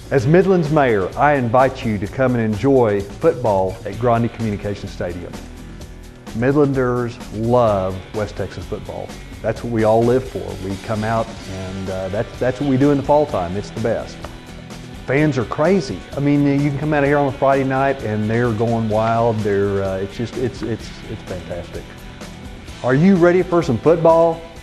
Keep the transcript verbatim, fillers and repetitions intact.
As Midland's mayor, I invite you to come and enjoy football at Grande Communication Stadium. Midlanders love West Texas football. That's what we all live for. We come out and uh, that's, that's what we do in the fall time. It's the best. Fans are crazy. I mean, you can come out of here on a Friday night and they're going wild. They're, uh, it's just, it's, it's, it's fantastic. Are you ready for some football?